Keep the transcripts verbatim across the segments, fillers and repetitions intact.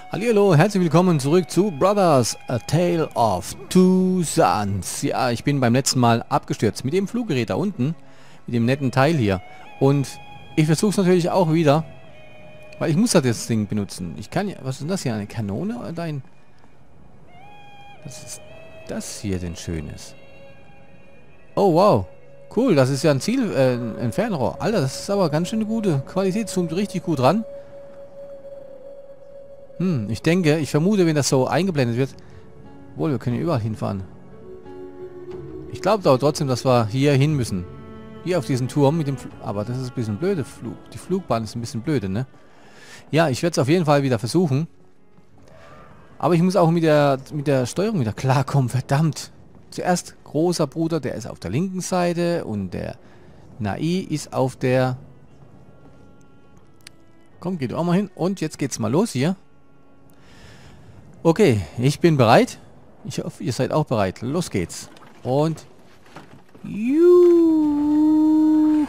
Hallihallo, herzlich willkommen zurück zu Brothers, A Tale of Two Sons. Ja, ich bin beim letzten Mal abgestürzt mit dem Fluggerät da unten, mit dem netten Teil hier. Und ich versuche es natürlich auch wieder, weil ich muss das Ding benutzen. Ich kann ja, was ist denn das hier, eine Kanone oder ein... Was ist das hier denn Schönes? Oh wow, cool, das ist ja ein Ziel, äh, ein Fernrohr. Alter, das ist aber ganz schön eine gute Qualität, zoomt richtig gut ran. Hm, ich denke, ich vermute, wenn das so eingeblendet wird... Wohl, wir können hier überall hinfahren. Ich glaube aber trotzdem, dass wir hier hin müssen. Hier auf diesen Turm mit dem... Fl aber das ist ein bisschen blöde. Flug. Die Flugbahn ist ein bisschen blöde, ne? Ja, ich werde es auf jeden Fall wieder versuchen. Aber ich muss auch mit der, mit der Steuerung wieder klarkommen, verdammt. Zuerst großer Bruder, der ist auf der linken Seite und der Nai ist auf der... Komm, geht auch mal hin. Und jetzt geht's mal los hier. Okay, ich bin bereit. Ich hoffe, ihr seid auch bereit. Los geht's. Und... Juhu.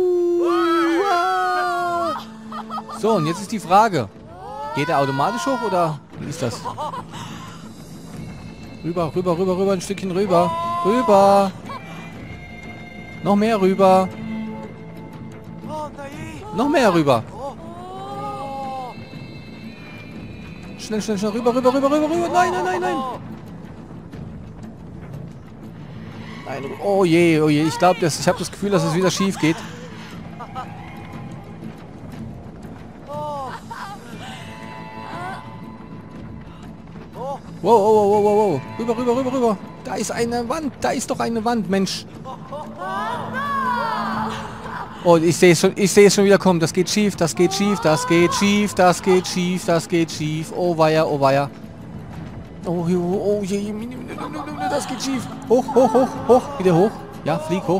So, und jetzt ist die Frage. Geht er automatisch hoch oder wie ist das? Rüber, rüber, rüber, rüber, ein Stückchen rüber. Rüber. Noch mehr rüber. Noch mehr rüber. Schnell, schnell, schnell, rüber, rüber, rüber, rüber, rüber. Nein, nein, nein, nein. Nein, oh je, oh je. Ich glaube, ich habe das Gefühl, dass es wieder schief geht. Wow, wow, wow, wow, wow. Rüber, rüber, rüber, rüber. Da ist eine Wand. Da ist doch eine Wand, Mensch. Oh, ich sehe es schon, ich sehe es schon wieder kommen. Das geht schief, das geht schief, das geht schief, das geht schief, das geht schief. Oh weia, oh weia. Oh, oh, oh je, das geht schief. Hoch, hoch, hoch, hoch, wieder hoch. Ja, flieg hoch.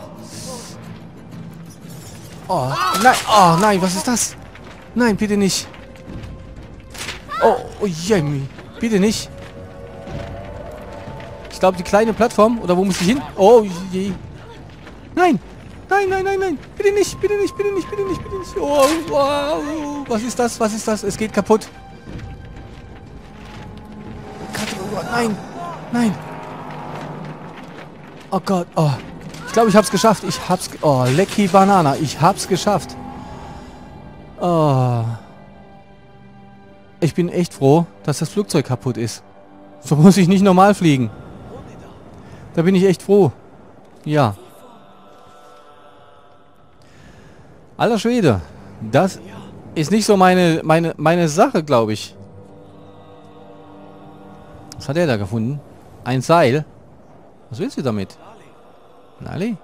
Oh, nein, oh nein, was ist das? Nein, bitte nicht. Oh, oh je, bitte nicht. Ich glaube, die kleine Plattform, oder wo muss ich hin? Oh je. Nein. Nein, nein, nein, nein. Bitte nicht, bitte nicht, bitte nicht, bitte nicht, bitte nicht. Oh, wow. Was ist das? Was ist das? Es geht kaputt. Nein, nein. Oh Gott, oh. Ich glaube, ich hab's geschafft. Ich hab's... Oh, Lecky Banana. Ich hab's geschafft. Oh. Ich bin echt froh, dass das Flugzeug kaputt ist. So muss ich nicht normal fliegen. Da bin ich echt froh. Ja. Alter Schwede, das ist nicht so meine meine meine Sache, glaube ich. Was hat er da gefunden? Ein Seil. Was willst du damit? Nali?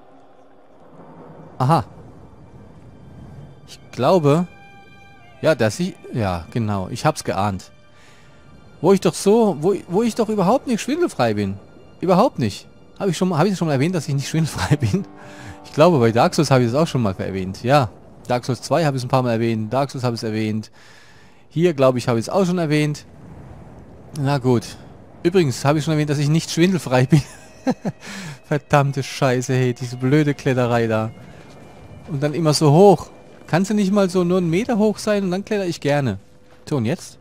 Aha. Ich glaube... Ja, dass ich... Ja, genau. Ich hab's geahnt. Wo ich doch so... Wo, wo ich doch überhaupt nicht schwindelfrei bin. Überhaupt nicht. Habe ich schon habe ich schon mal erwähnt, dass ich nicht schwindelfrei bin? Ich glaube, bei Dark Souls habe ich das auch schon mal erwähnt. Ja, Dark Souls zwei habe ich es ein paar Mal erwähnt. Dark Souls habe ich es erwähnt. Hier, glaube ich, habe ich es auch schon erwähnt. Na gut. Übrigens habe ich schon erwähnt, dass ich nicht schwindelfrei bin. Verdammte Scheiße, hey, diese blöde Kletterei da. Und dann immer so hoch. Kannst du nicht mal so nur einen Meter hoch sein und dann kletter ich gerne. So, und jetzt?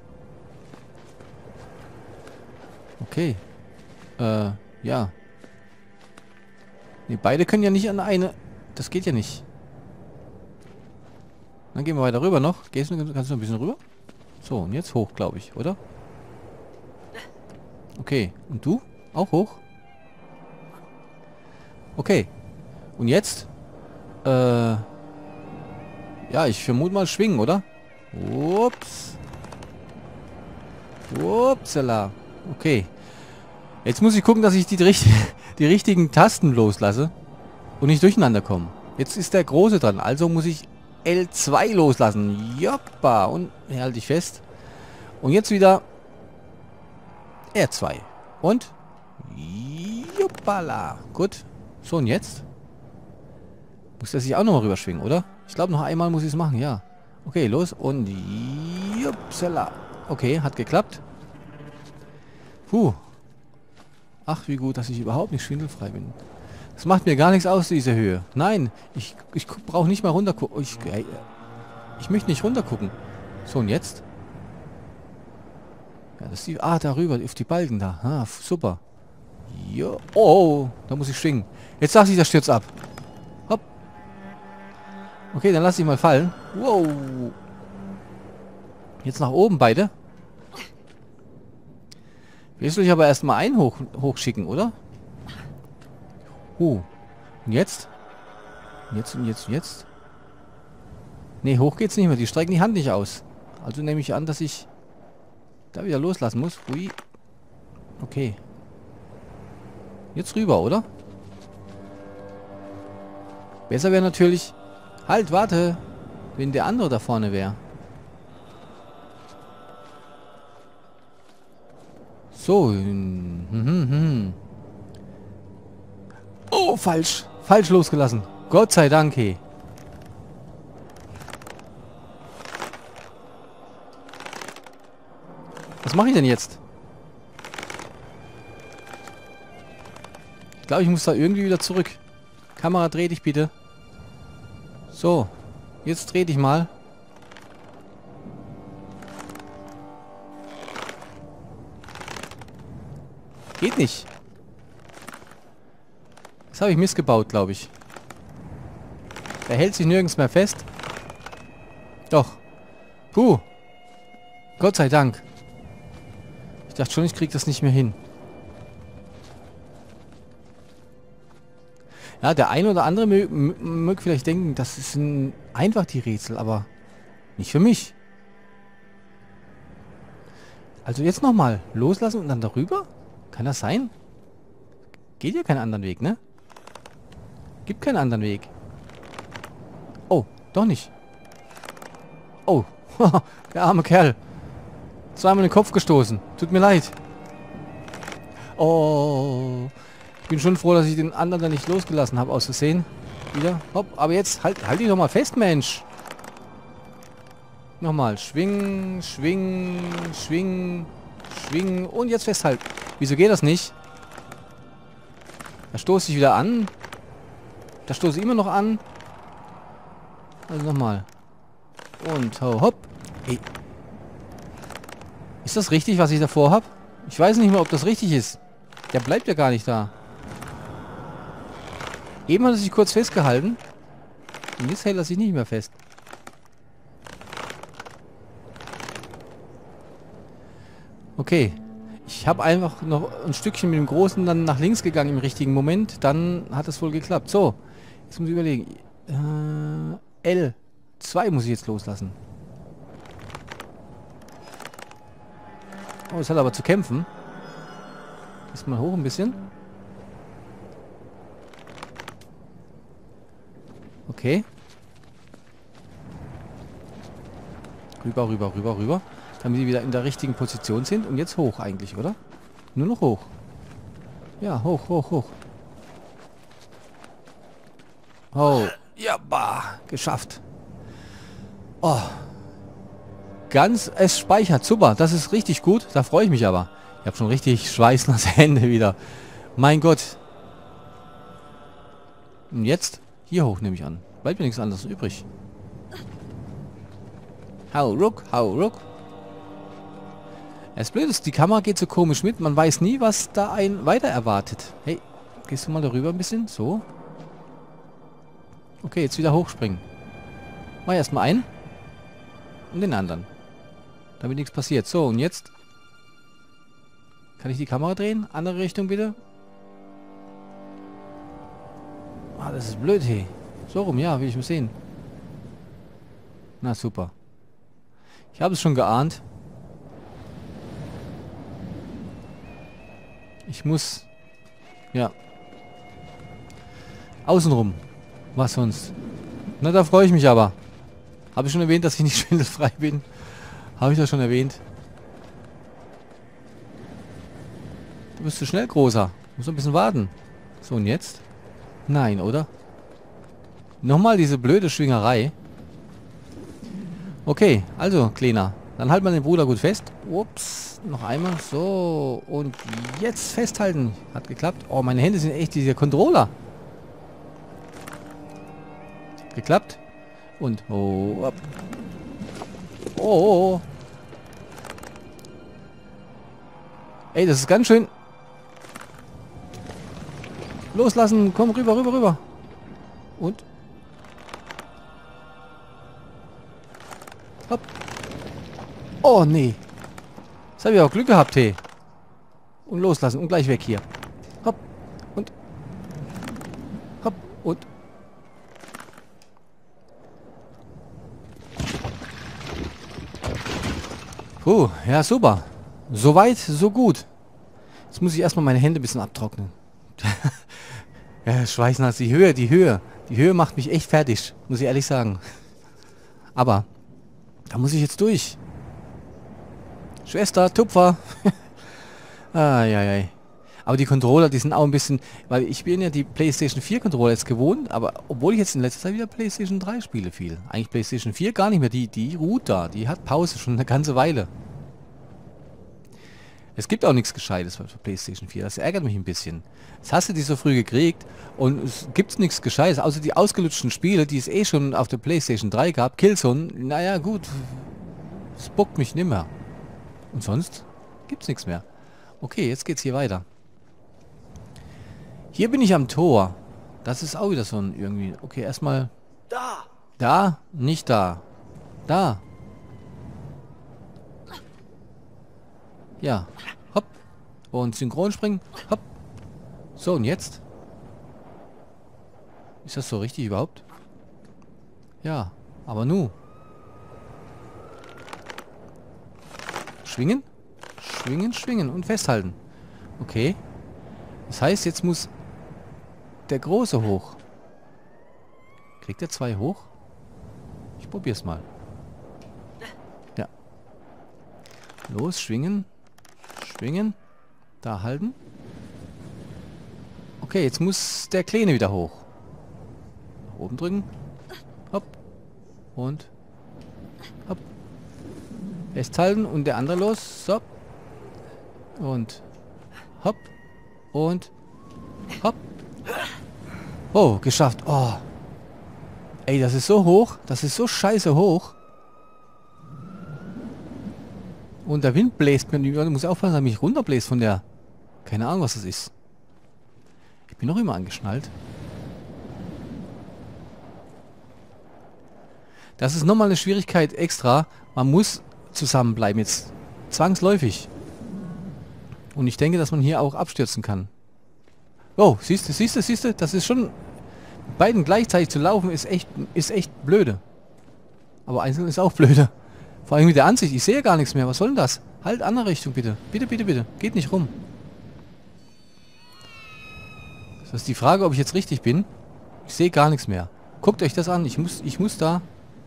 Okay. Äh, ja. Ne, beide können ja nicht an eine... Das geht ja nicht. Dann gehen wir weiter rüber noch. Gehst du, kannst du ein bisschen rüber? So, und jetzt hoch, glaube ich, oder? Okay. Und du? Auch hoch? Okay. Und jetzt? Äh... Ja, ich vermute mal schwingen, oder? Ups. Upsala. Okay. Jetzt muss ich gucken, dass ich die, die richtigen Tasten loslasse und nicht durcheinander komme. Jetzt ist der Große dran, also muss ich L zwei loslassen. Joppa. Und hier halte ich fest. Und jetzt wieder R zwei. Und Juppala. Gut. So, und jetzt? Muss der sich auch nochmal rüberschwingen, oder? Ich glaube, noch einmal muss ich es machen, ja. Okay, los. Und Juppsala. Okay, hat geklappt. Puh. Ach, wie gut, dass ich überhaupt nicht schwindelfrei bin. Das macht mir gar nichts aus, diese Höhe. Nein, ich, ich brauche nicht mal runter gucken. Ich, ich möchte nicht runter gucken. So, und jetzt? Ja, das ist die... Ah, darüber, auf die Balken da. Ah, super. Jo. Oh, da muss ich schwingen. Jetzt dachte ich, das stürzt ab. Hopp. Okay, dann lass ich mal fallen. Wow. Jetzt nach oben beide. Jetzt will ich aber erstmal einen hoch, hochschicken, oder? Uh. Und jetzt? Und jetzt und jetzt und jetzt? Ne, hoch geht's nicht mehr. Die strecken die Hand nicht aus. Also nehme ich an, dass ich da wieder loslassen muss. Hui. Okay. Jetzt rüber, oder? Besser wäre natürlich... Halt, warte! Wenn der andere da vorne wäre. So. Hm, hm, hm. Oh, falsch. Falsch losgelassen. Gott sei Dank, hey. Was mache ich denn jetzt? Ich glaube, ich muss da irgendwie wieder zurück. Kamera, dreh dich bitte. So. Jetzt dreh dich mal. Geht nicht. Das habe ich missgebaut, glaube ich. Der hält sich nirgends mehr fest. Doch. Puh. Gott sei Dank. Ich dachte schon, ich kriege das nicht mehr hin. Ja, der eine oder andere mö möge vielleicht denken, das sind einfach die Rätsel, aber nicht für mich. Also jetzt nochmal loslassen und dann darüber? Kann das sein? Geht ja keinen anderen Weg, ne? Gibt keinen anderen Weg. Oh, doch nicht. Oh, der arme Kerl. Zweimal in den Kopf gestoßen. Tut mir leid. Oh, ich bin schon froh, dass ich den anderen da nicht losgelassen habe, aus Versehen. Wieder. Hopp, aber jetzt halt, halt dich doch mal fest, Mensch. Nochmal. Schwingen, schwingen, schwingen, schwingen und jetzt festhalten. Wieso geht das nicht? Da stoße ich wieder an. Da stoße ich immer noch an. Also nochmal. Und ho, hopp. Hey. Ist das richtig, was ich davor habe? Ich weiß nicht mehr, ob das richtig ist. Der bleibt ja gar nicht da. Eben hat er sich kurz festgehalten. Und jetzt hält er sich nicht mehr fest. Okay. Ich habe einfach noch ein Stückchen mit dem Großen dann nach links gegangen im richtigen Moment. Dann hat es wohl geklappt. So. Jetzt muss ich überlegen. Äh, L zwei muss ich jetzt loslassen. Oh, es hat aber zu kämpfen. Ist mal hoch ein bisschen. Okay. Rüber, rüber, rüber, rüber. Damit die wieder in der richtigen Position sind. Und jetzt hoch eigentlich, oder? Nur noch hoch. Ja, hoch, hoch, hoch. Oh. Ja, bah. Geschafft. Oh. Ganz, es speichert. Super, das ist richtig gut. Da freue ich mich aber. Ich habe schon richtig schweißnasse Hände wieder. Mein Gott. Und jetzt hier hoch, nehme ich an. Bleibt mir nichts anderes übrig. Hau, ruck, hau, ruck. Das Blöde ist, die Kamera geht so komisch mit. Man weiß nie, was da einen weiter erwartet. Hey, gehst du mal darüber ein bisschen? So. Okay, jetzt wieder hochspringen. Mach erstmal einen. Und den anderen. Damit nichts passiert. So, und jetzt... Kann ich die Kamera drehen? Andere Richtung bitte. Ah, das ist blöd, hey. So rum, ja, will ich mal sehen. Na, super. Ich habe es schon geahnt. Ich muss... Ja. Außenrum. Was sonst? Na, da freue ich mich aber. Habe ich schon erwähnt, dass ich nicht schwindelfrei bin? Habe ich das schon erwähnt? Du bist zu schnell, Großer. Muss ein bisschen warten. So, und jetzt? Nein, oder? Nochmal diese blöde Schwingerei. Okay, also, Kleiner. Dann halt mal den Bruder gut fest. Ups, noch einmal. So, und jetzt festhalten. Hat geklappt. Oh, meine Hände sind echt dieser Controller. Geklappt. Und, oh, oh, oh. Ey, das ist ganz schön... Loslassen. Komm, rüber, rüber, rüber. Und? Hopp. Oh, nee. Jetzt habe ich auch Glück gehabt, hey. Und loslassen und gleich weg hier. Hopp. Und. Hopp. Und. Puh, ja, super. Soweit, so gut. Jetzt muss ich erstmal meine Hände ein bisschen abtrocknen. Ja, Schweißnass, die Höhe, die Höhe. Die Höhe macht mich echt fertig, muss ich ehrlich sagen. Aber, da muss ich jetzt durch. Schwester, Tupfer. ah, ja, ja. Aber die Controller, die sind auch ein bisschen... Weil ich bin ja die PlayStation vier Controller jetzt gewohnt, aber obwohl ich jetzt in letzter Zeit wieder PlayStation drei spiele viel. Eigentlich PlayStation vier gar nicht mehr. Die, die ruht da. Die hat Pause schon eine ganze Weile. Es gibt auch nichts Gescheites für PlayStation vier. Das ärgert mich ein bisschen. Jetzt hast du die so früh gekriegt und es gibt nichts Gescheites. Außer die ausgelutschten Spiele, die es eh schon auf der PlayStation drei gab. Killzone, naja gut. Es bockt mich nimmer. Und sonst gibt's nichts mehr. Okay, jetzt geht's hier weiter. Hier bin ich am Tor. Das ist auch wieder so ein irgendwie... Okay, erstmal... Da! Da, nicht da. Da. Ja. Hopp. Und synchron springen. Hopp. So, und jetzt? Ist das so richtig überhaupt? Ja, aber nu. Schwingen. Schwingen, schwingen und festhalten. Okay. Das heißt, jetzt muss der Große hoch. Kriegt er zwei hoch? Ich probier's mal. Ja. Los, schwingen. Schwingen. Da halten. Okay, jetzt muss der Kleine wieder hoch. Nach oben drücken. Hopp. Und. Hopp. Festhalten und der andere los. So. Und. Hopp. Und. Hopp. Oh, geschafft. Oh. Ey, das ist so hoch. Das ist so scheiße hoch. Und der Wind bläst mir. Ich muss aufpassen, dass er mich runterbläst von der... Keine Ahnung, was das ist. Ich bin noch immer angeschnallt. Das ist nochmal eine Schwierigkeit extra. Man muss zusammenbleiben jetzt. Zwangsläufig. Und ich denke, dass man hier auch abstürzen kann. Oh, siehst du, siehst du, siehst du? Das ist schon... Beiden gleichzeitig zu laufen ist echt, ist echt blöde. Aber einzeln ist auch blöde. Vor allem mit der Ansicht. Ich sehe gar nichts mehr. Was soll denn das? Halt, andere Richtung bitte. Bitte, bitte, bitte. Geht nicht rum. Das ist die Frage, ob ich jetzt richtig bin. Ich sehe gar nichts mehr. Guckt euch das an. Ich muss, ich muss da...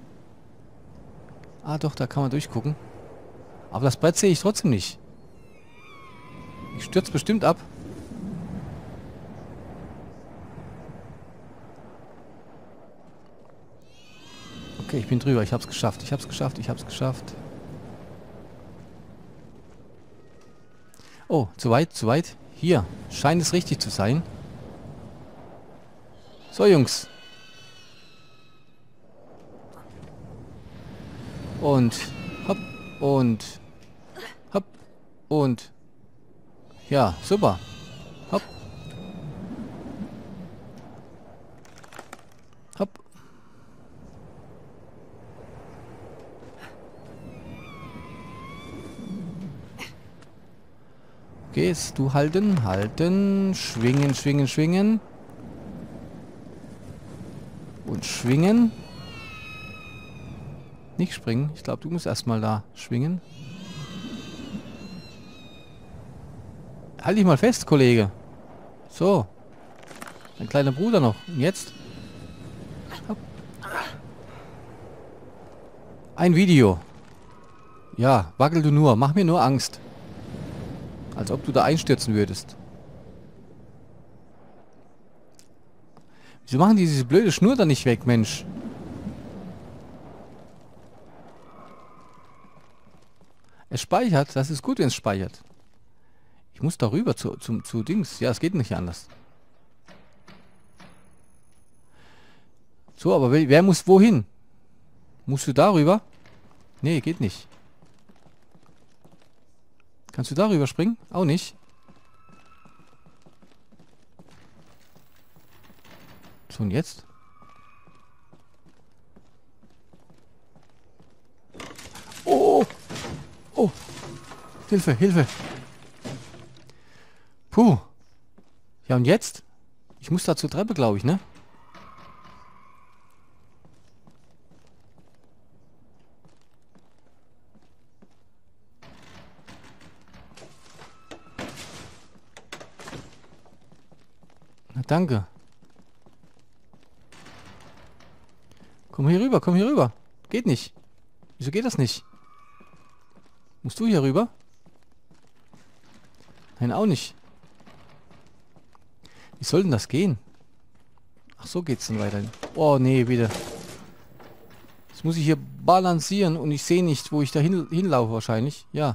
Ah doch, da kann man durchgucken. Aber das Brett sehe ich trotzdem nicht. Ich stürze bestimmt ab. Okay, ich bin drüber. Ich hab's geschafft. Ich hab's geschafft. Ich hab's geschafft. Oh, zu weit, zu weit. Hier. Scheint es richtig zu sein. So, Jungs. Und hopp und hopp und ja, super. Hopp. Hopp. Gehst du halten, halten, schwingen, schwingen, schwingen. Und schwingen. Nicht springen. Ich glaube, du musst erstmal da schwingen. Halt dich mal fest, Kollege. So. Dein kleiner Bruder noch. Und jetzt? Hopp. Ein Video. Ja, wackel du nur. Mach mir nur Angst. Als ob du da einstürzen würdest. Wieso machen die diese blöde Schnur da nicht weg, Mensch? Es speichert. Das ist gut, wenn es speichert. Ich muss darüber zu, zu, zu Dings. Ja, es geht nicht anders. So, aber wer, wer muss wohin? Musst du darüber? Nee, geht nicht. Kannst du darüber springen? Auch nicht. So, und jetzt? Oh! Oh! Hilfe, Hilfe! Puh! Ja, und jetzt? Ich muss da zur Treppe, glaube ich, ne? Na, danke. Komm hier rüber, komm hier rüber. Geht nicht. Wieso geht das nicht? Musst du hier rüber? Nein, auch nicht. Wie soll denn das gehen? Ach, so geht's dann weiter. Oh, nee, bitte. Jetzt muss ich hier balancieren und ich sehe nicht, wo ich da hin, hinlaufe wahrscheinlich. Ja.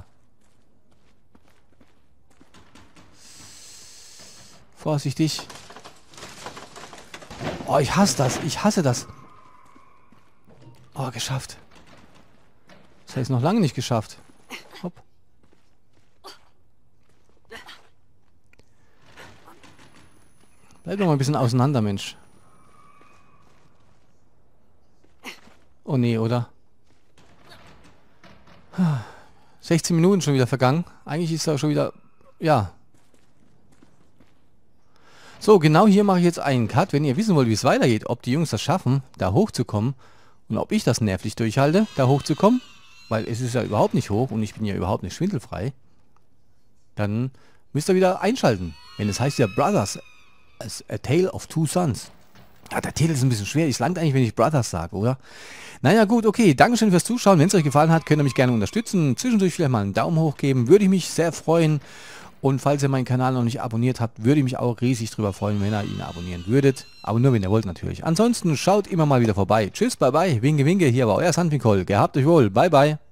Vorsichtig. Oh, ich hasse das. Ich hasse das. Oh, geschafft. Das heißt noch lange nicht geschafft. Hopp. Bleib doch mal ein bisschen auseinander, Mensch. Oh nee, oder? sechzehn Minuten schon wieder vergangen. Eigentlich ist da schon wieder... Ja. So, genau hier mache ich jetzt einen Cut. Wenn ihr wissen wollt, wie es weitergeht, ob die Jungs das schaffen, da hochzukommen und ob ich das nervlich durchhalte, da hochzukommen, weil es ist ja überhaupt nicht hoch und ich bin ja überhaupt nicht schwindelfrei, dann müsst ihr wieder einschalten. Wenn es heißt ja Brothers, A Tale of Two Sons. Ja, der Titel ist ein bisschen schwer. Es langt eigentlich, wenn ich Brothers sage, oder? Naja, gut, okay. Dankeschön fürs Zuschauen. Wenn es euch gefallen hat, könnt ihr mich gerne unterstützen. Zwischendurch vielleicht mal einen Daumen hoch geben. Würde ich mich sehr freuen. Und falls ihr meinen Kanal noch nicht abonniert habt, würde ich mich auch riesig drüber freuen, wenn ihr ihn abonnieren würdet. Aber nur, wenn ihr wollt, natürlich. Ansonsten schaut immer mal wieder vorbei. Tschüss, bye bye. Winke, winke. Hier war euer Sandwicol. Gehabt euch wohl. Bye, bye.